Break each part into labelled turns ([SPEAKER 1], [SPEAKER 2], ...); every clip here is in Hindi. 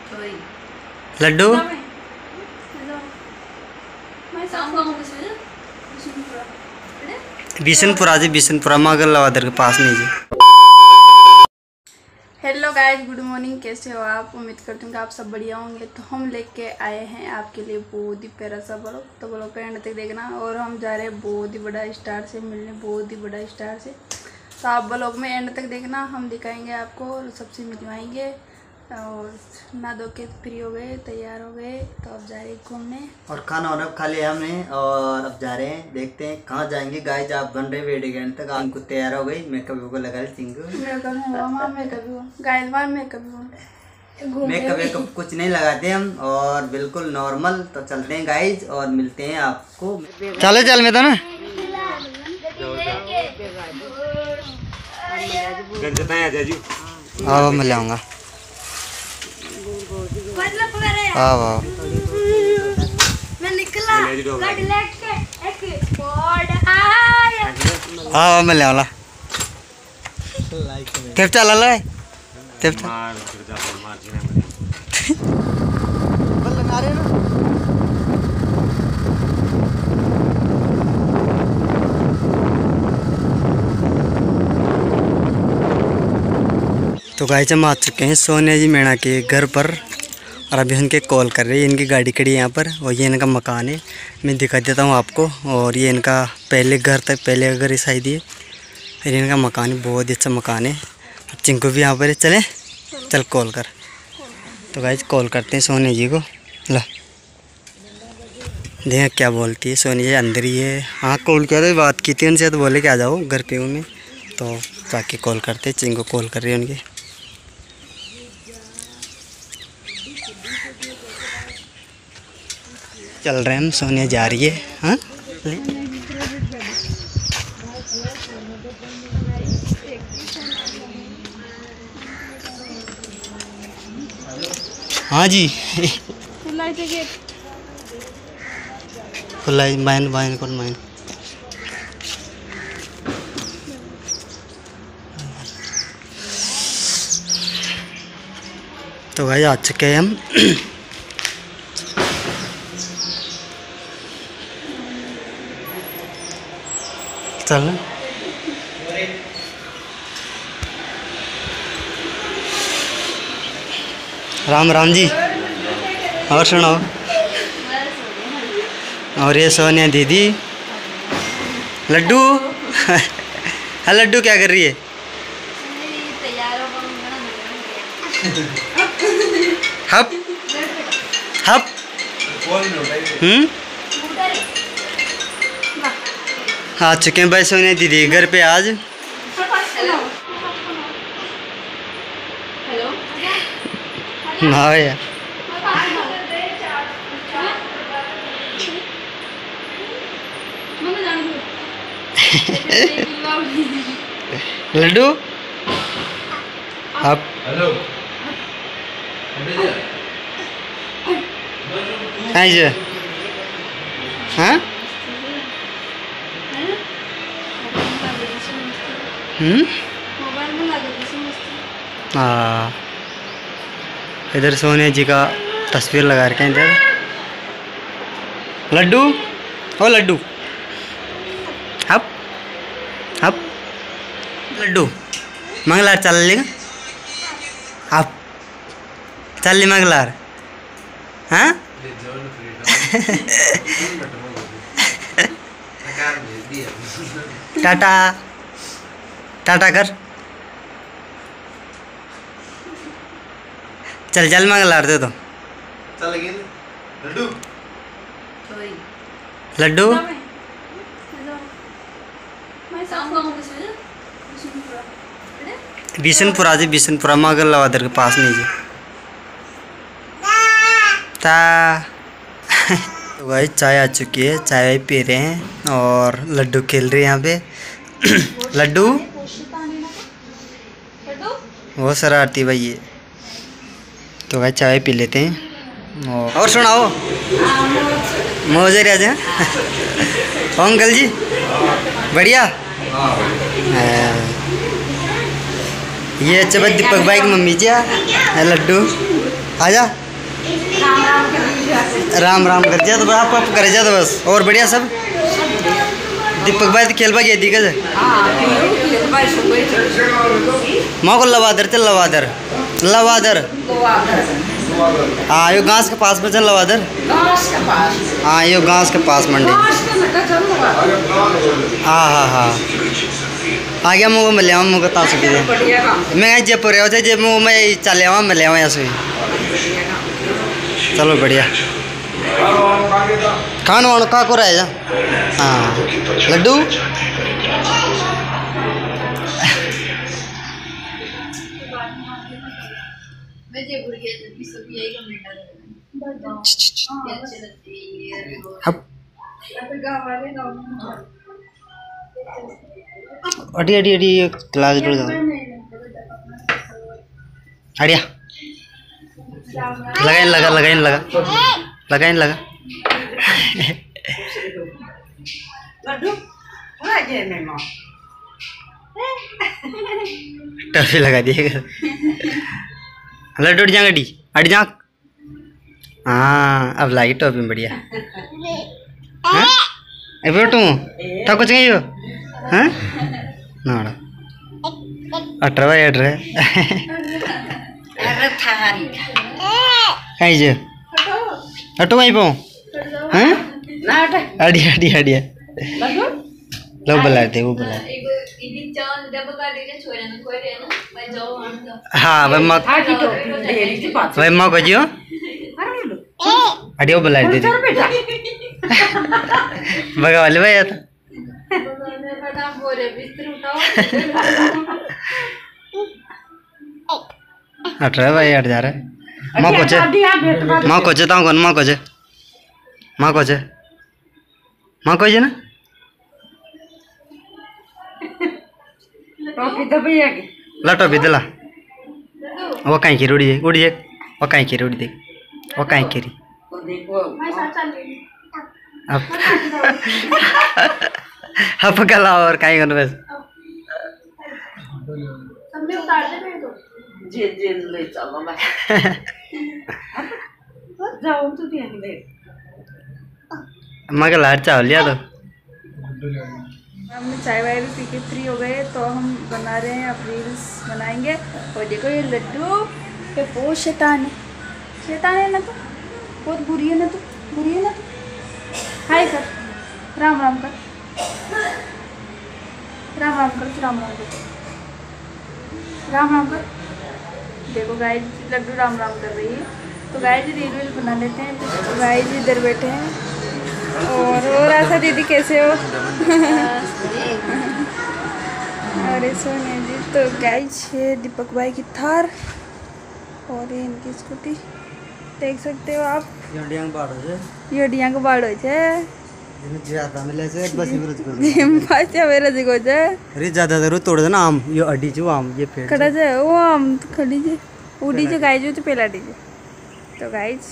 [SPEAKER 1] लड्डू बिशनपुरा जी, बिशनपुरा मगल लवादर के पास नहीं जी।
[SPEAKER 2] Hello guys, good morning. कैसे हो आप? उम्मीद करती हूँ कि आप सब बढ़िया होंगे। तो हम लेके आए हैं आपके लिए बहुत ही प्यारा सा ब्लॉग, तो ब्लॉग पे एंड तक देखना। और हम जा रहे हैं बहुत ही बड़ा स्टार से मिलने, बहुत ही बड़ा स्टार से। तो आप ब्लॉग में एंड तक देखना, हम दिखाएंगे आपको और सबसे मिलवाएंगे। और ना धो के फ्री हो गए, तैयार हो गए, तो अब जा रहे हैं घूमने।
[SPEAKER 1] और खाना वाना खा लिया हमने और अब जा रहे हैं, देखते हैं कहाँ जाएंगे। गाइस आप बन रहे वेट गए तक हमको तैयार हो गई, मेकअप को लगा चिंगू मेकअप कुछ नहीं लगाते हम और बिल्कुल नॉर्मल। तो चलते हैं गाइस और मिलते हैं आपको। चलो चल में तो ना हाँ मैं लाऊंगा। हाँ मैं ले वाला तेफ चला ला तेफ तो गाइस हम आ चुके हैं सोनिया जी मीणा के घर पर और अभी उनके कॉल कर रहे हैं। इनकी गाड़ी खड़ी है यहाँ पर और ये इनका मकान है, मैं दिखा देता हूँ आपको। और ये इनका पहले घर तक पहले घर इस साइड है, फिर इनका मकान है, बहुत ही अच्छा मकान है। चिंकू भी यहाँ पर है, चले चल कॉल कर। तो गाइस कॉल करते हैं सोनिया जी को। लो देख क्या बोलती है सोनिया जी, अंदर ही है। हाँ कॉल किया था, बात की थी उनसे, तो बोले कि आ जाओ घर पे हूँ मैं। तो बाकी कॉल करते, चिंकू कॉल कर रही है उनकी। चल रहे हैं हम, सोनिया जा रही है। हाँ हाँ जी खुला बाइन बाइन कौन बाइन। तो भाई आ चुके हैं हम। चल राम राम जी। और सुनाओ। और ये सोनिया दीदी लड्डू हाँ लड्डू क्या कर रही है? हप हप आ चुके हैं भाई सोनिया दीदी घर पे आज। हाँ यार लड्डू आप हेलो हाँ हाँ इधर सोनिया जी का तस्वीर लगा रखे हैं इधर। लड्डू ओ लड्डू हप हप लड्डू मंगलार चल लेगा आप चल ली मंगलार। हाँ टाटा टाटा कर चल चल मंगलार दे तो लड्डू लड्डू बिशनपुरा जी, बिशनपुरा मगल लवादर के पास नहीं जी। ता तो भाई चाय आ चुकी है, चाय पी रहे हैं और लड्डू खेल रहे हैं यहाँ पे। लड्डू वो शरारती भाई ये। तो भाई चाय पी लेते हैं और सुनाओ मौजे राज हैं अंकल जी बढ़िया। ये अच्छा दीपक भाई की मम्मी जी है लड्डू आजा। राम राम कर दिया तो बस आप कर दिया तो बस। और बढ़िया सब। दीपक भाई तो खेल गया दी कैसे माँ को लवादर चल लवादर लवादर। हाँ यो घास के पास में चल लवादर। हाँ यो घास के पास मंडी। हाँ हाँ हाँ आ गया मुँह मिले मुँह बता सके मैं जयपुर हो जे मुँह में चले आवा मिले आवा ऐसे। चलो बढ़िया खान वाण का को रह जा। हाँ लड्डू अड़ी अड़ी अड़ी क्लास जुड़ जाओ अड़िया लगाइन लगा लगाइन लगा लगाइन लगा टफी लगा दिएगा लड्डू अड़ जा अड़ी अड़ जा। हाँ अब लागी टॉपिंग बढ़िया बेटू था कुछ नहीं हो हाँ नाड़ा अठारह भाई अठारह कहीं जो हटो वहीं पाऊँ हाँ अड़ी अड़ी अड़ी लोग बुलाते वो बुलाते हाँ भाई माँ को जियो अड़ी वो बुलाते थे भगा वाले भाई आता अठारह भाई अट जा रहा है माँ कोचे माँ कोचे ताऊ कौन माँ कोचे माँ कोचे माँ कोचे ना ला टोपी दिला वो कहीं की उड़ी उड़ी वो कहीं की उड़ी देख वो कहीं की अब कला और कहीं कौन बस मगर लाट चावल लिया तो
[SPEAKER 2] हमने चाय वाय भी पी के फ्री हो गए तो हम बना रहे हैं अब रील्स बनाएंगे। और देखो ये लड्डू ये बहुत शैतान है ना तो बहुत बुरी है ना तो बुरी है ना तो हाय कर राम राम कर राम राम कर राम राम कर राम राम कर। देखो गाइस लड्डू राम राम कर रही है तो गाइस रील वील बना लेते हैं। तो गाइस इधर बैठे हैं और ऐसा दीदी कैसे हो अरे सोने जी। तो गाइस ये दीपक भाई की थार और ये इनकी स्कूटी देख सकते हो आप। ये डियांग बाड़ हो जाए
[SPEAKER 1] ज्यादा मिले से एक बस इवरज को
[SPEAKER 2] पाछा मेरा जी को जाए
[SPEAKER 1] अरे ज्यादा जरूर तोड़ देना आम ये अडी जो आम ये पेड़
[SPEAKER 2] खड़ा जाए वो आम खड़ी जे उड़ी जो गाइस जो तो पहला डीजे। तो गाइस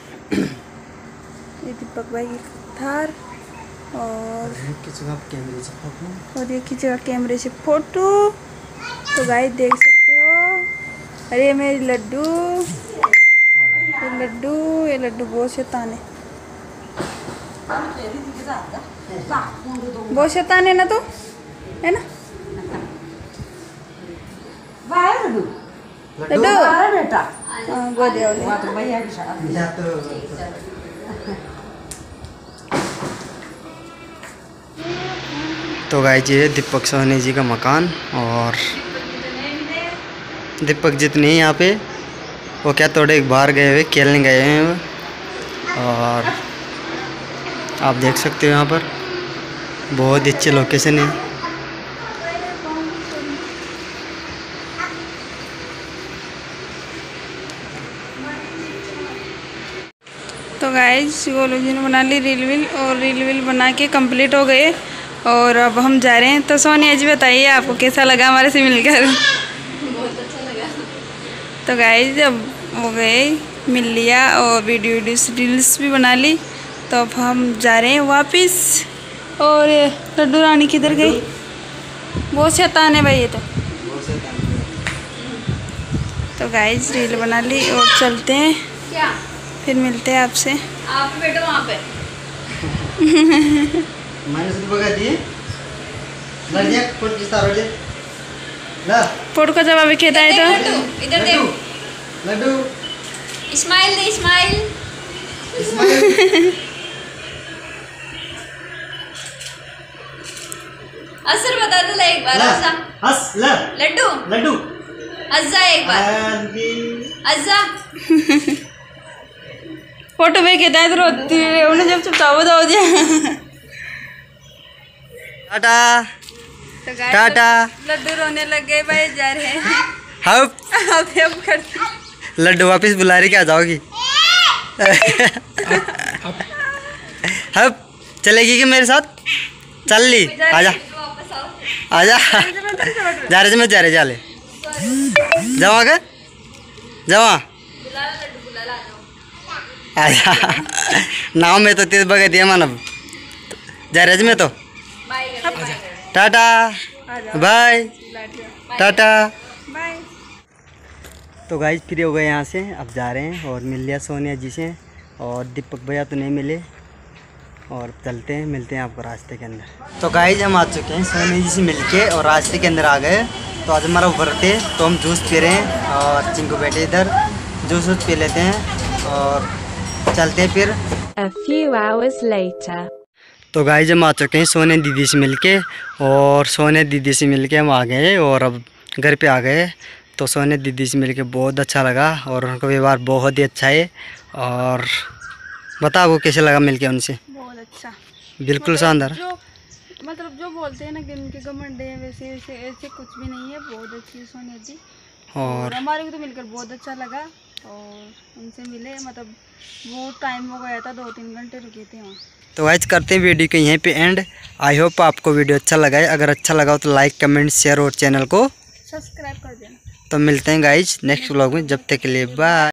[SPEAKER 2] ये दीपक भाई की थार और ये खींचेगा कैमरे से फोटो। तो गाइस देख सकते हो अरे मेरी लड्डू ये लड्डू बहुत शैतान है बहुत शैतान है ना तो है ना लड्डू बेटा गोदिया
[SPEAKER 1] तो गाइस ये दीपक सोनी जी का मकान और दीपक जितने ही यहाँ पे वो क्या थोड़े बाहर गए हुए खेलने गए हैं वो। और आप देख सकते हो यहाँ पर बहुत अच्छे लोकेशन है।
[SPEAKER 2] तो गाइस वो लोग ने बना ली रील वील बना के कंप्लीट हो गए और अब हम जा रहे हैं। तो सोनिया जी बताइए आपको कैसा लगा हमारे से मिलकर। बहुत अच्छा लगा। तो गाइस अब हो गए मिल लिया और वीडियो रील्स भी बना ली। तो अब हम जा रहे हैं वापस। और लड्डू रानी किधर गई? बहुत शैतान है भाई ये तो तो गाइस रील बना ली और चलते हैं, क्या फिर मिलते हैं आपसे। आप बैठो वहाँ पे।
[SPEAKER 1] मैंने शुरू बगा दिए लड़िया फोटो किस्ता रोले ला
[SPEAKER 2] फोटो का जवाब कहता है तो
[SPEAKER 3] इधर देख
[SPEAKER 1] लड्डू
[SPEAKER 3] स्माइल दे स्माइल असर बता दो एक बार अज्जा
[SPEAKER 1] हंस ला
[SPEAKER 3] लड्डू
[SPEAKER 1] लड्डू
[SPEAKER 3] अज्जा एक बार अज्जा
[SPEAKER 2] फोटो में कहता है तो रोती है उन्हें जब चुपचाप हो दिया।
[SPEAKER 1] टाटा
[SPEAKER 2] तो गाइस
[SPEAKER 1] टाटा
[SPEAKER 2] लड्डू रोने लग गए भाई, जा रहे हैं
[SPEAKER 1] हप
[SPEAKER 2] अभी हम करते
[SPEAKER 1] लड्डू वापस बुला रही क्या जाओगी हप चलेगी कि मेरे साथ चल ली आजा आजा जा रहे मैं जा रहे जाले जाओ आगे जाओ आजा नाव में तो तेज बगे दिया मानव जा रहे मैं तो टाटा बाय टाटा
[SPEAKER 2] बाय।
[SPEAKER 1] तो गाइस फ्री हो गए यहाँ से, अब जा रहे हैं और मिल लिया सोनिया जी से और दीपक भैया तो नहीं मिले और चलते हैं मिलते हैं आपको रास्ते के अंदर। तो गाइस हम आ चुके हैं सोनिया जी से मिलके और रास्ते के अंदर आ गए। तो आज हमारा बर्थडे तो हम जूस पी रहे हैं और चिंकू बैठे इधर जूस पी लेते हैं और चलते हैं फिर।
[SPEAKER 4] A few hours later.
[SPEAKER 1] तो गाइस हम आ चुके हैं सोनिया दीदी से मिलके और सोनिया दीदी से मिलके हम आ गए और अब घर पे आ गए। तो सोनिया दीदी से मिलके बहुत अच्छा लगा और उनका व्यवहार बहुत ही अच्छा है। और बताओ वो कैसे लगा मिलके उनसे?
[SPEAKER 2] बहुत अच्छा,
[SPEAKER 1] बिल्कुल शानदार।
[SPEAKER 2] जो बोलते हैं ना कि उनके घमंड है वैसे वैसे ऐसे कुछ भी नहीं है, बहुत अच्छी है सोनिया जी और हमारे को तो मिलकर बहुत अच्छा लगा। और उनसे मिले मतलब वो टाइम हो गया था, 2-3 घंटे रुके थे वहाँ।
[SPEAKER 1] तो गाइस करते हैं वीडियो के यहीं पे एंड। आई होप आपको वीडियो अच्छा लगा है, अगर अच्छा लगा हो तो लाइक कमेंट शेयर और चैनल को
[SPEAKER 2] सब्सक्राइब कर देना।
[SPEAKER 1] तो मिलते हैं गाइस नेक्स्ट व्लॉग में, जब तक के लिए बाय।